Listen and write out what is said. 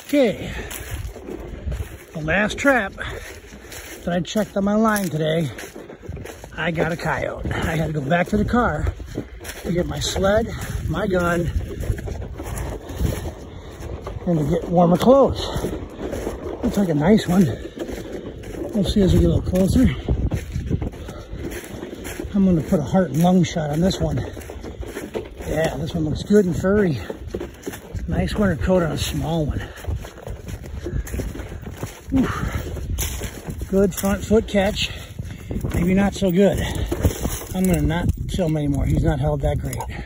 Okay, the last trap that I checked on my line today, I got a coyote. I had to go back to the car to get my sled, my gun, and to get warmer clothes. Looks like a nice one. We'll see as we get a little closer. I'm gonna put a heart and lung shot on this one. Yeah, this one looks good and furry. Nice winter coat on a small one. Oof. Good front foot catch. Maybe not so good. I'm gonna not film anymore. He's not held that great.